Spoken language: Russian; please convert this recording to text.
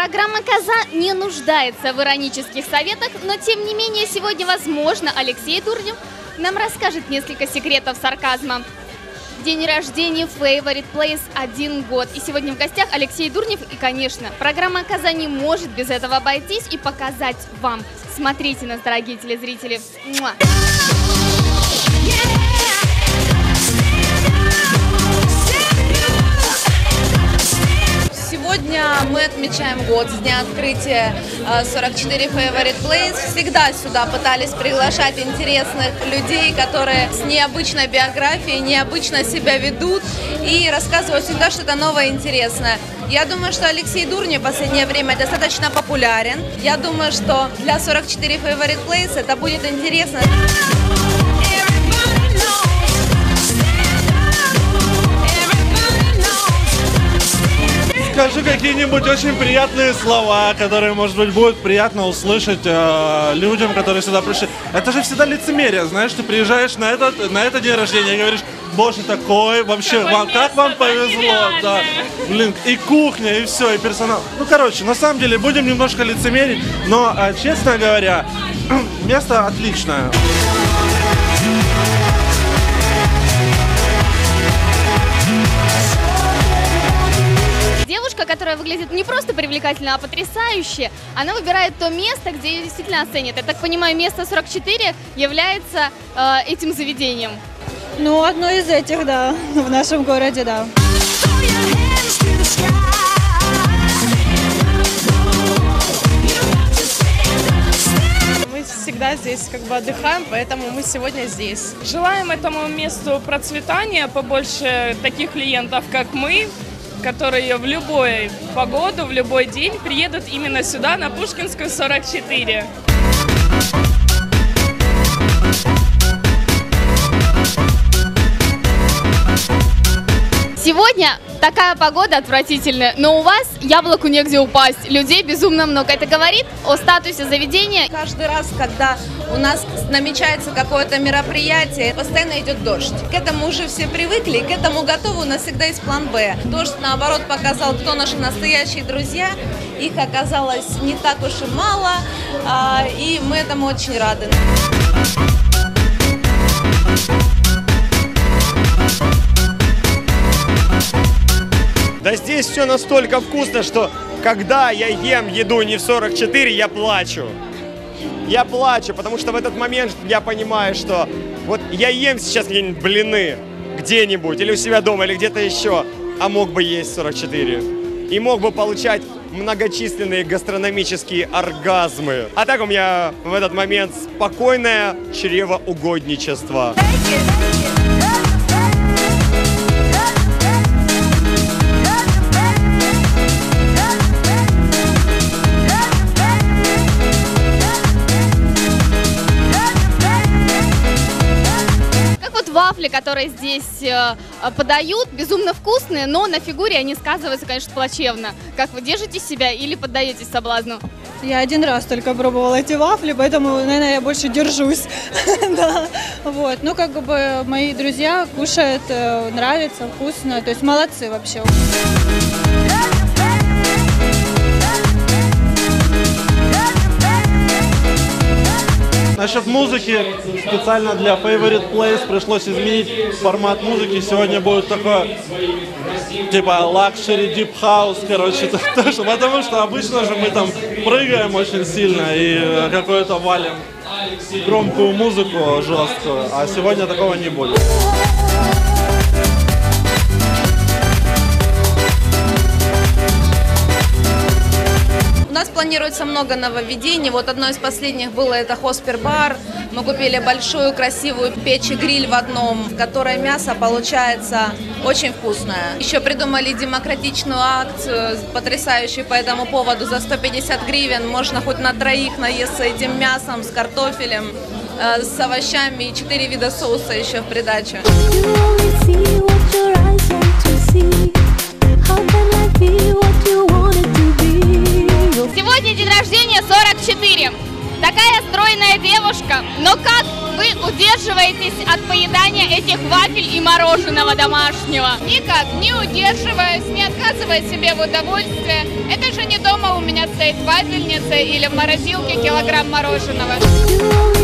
Программа «Коза» не нуждается в иронических советах, но тем не менее сегодня, возможно, Алексей Дурнев нам расскажет несколько секретов сарказма. День рождения Favorite Place 1 год. И сегодня в гостях Алексей Дурнев. И, конечно, программа «Коза» не может без этого обойтись и показать вам. Смотрите нас, дорогие телезрители. Муа. Сегодня мы отмечаем год с дня открытия 44 Favorite Place. Всегда сюда пытались приглашать интересных людей, которые с необычной биографией, необычно себя ведут и рассказывают всегда что-то новое и интересное. Я думаю, что Алексей Дурнев в последнее время достаточно популярен. Я думаю, что для 44 Favorite Place это будет интересно. Скажи какие-нибудь очень приятные слова, которые, может быть, будет приятно услышать людям, которые сюда пришли. Это же всегда лицемерие, знаешь, ты приезжаешь на этот день рождения и говоришь: боже, такой, вообще, как вам повезло, да. Блин, и кухня, и все, и персонал. Ну, короче, на самом деле, будем немножко лицемерить, но, честно говоря, место отличное. Девушка, которая выглядит не просто привлекательно, а потрясающе, она выбирает то место, где ее действительно оценят. Я так понимаю, место 44 является этим заведением. Ну, одно из этих, да, в нашем городе, да. Мы всегда здесь как бы отдыхаем, поэтому мы сегодня здесь. Желаем этому месту процветания, побольше таких клиентов, как мы, которые в любую погоду, в любой день приедут именно сюда, на Пушкинскую, 44. Сегодня такая погода отвратительная, но у вас яблоку негде упасть, людей безумно много. Это говорит о статусе заведения. Каждый раз, когда у нас намечается какое-то мероприятие, постоянно идет дождь. К этому уже все привыкли, к этому готовы, у нас всегда есть план «Б». Дождь, наоборот, показал, кто наши настоящие друзья. Их оказалось не так уж и мало, и мы этому очень рады. Да здесь все настолько вкусно, что когда я ем еду не в 44, я плачу. Я плачу, потому что в этот момент я понимаю, что вот я ем сейчас где-нибудь блины, где-нибудь, или у себя дома, или где-то еще, а мог бы есть 44. И мог бы получать многочисленные гастрономические оргазмы. А так у меня в этот момент спокойное чревоугодничество. Вафли, которые здесь подают, безумно вкусные, но на фигуре они сказываются, конечно, плачевно. Как вы держите себя или поддаетесь соблазну? Я один раз только пробовала эти вафли, поэтому, наверное, я больше держусь. Да. Вот. Ну, как бы мои друзья кушают, нравится, вкусно, то есть молодцы вообще. Насчет музыки, специально для Favorite Place пришлось изменить формат музыки. Сегодня будет такое, типа, luxury deep house, короче, потому что обычно же мы там прыгаем очень сильно и какую-то валим громкую музыку жесткую, а сегодня такого не будет. У нас планируется много нововведений. Вот одно из последних было это Хоспер-бар. Мы купили большую красивую печь и гриль в одном, в которой мясо получается очень вкусное. Еще придумали демократичную акцию, потрясающую по этому поводу. За 150 гривен можно хоть на троих наесться этим мясом с картофелем, с овощами и 4 вида соуса еще в придачу. Сегодня день рождения 44. Такая стройная девушка, но как вы удерживаетесь от поедания этих вафель и мороженого домашнего? Никак, не удерживаясь, не отказывая себе в удовольствии. Это же не дома у меня стоит в вафельнице или в морозилке килограмм мороженого.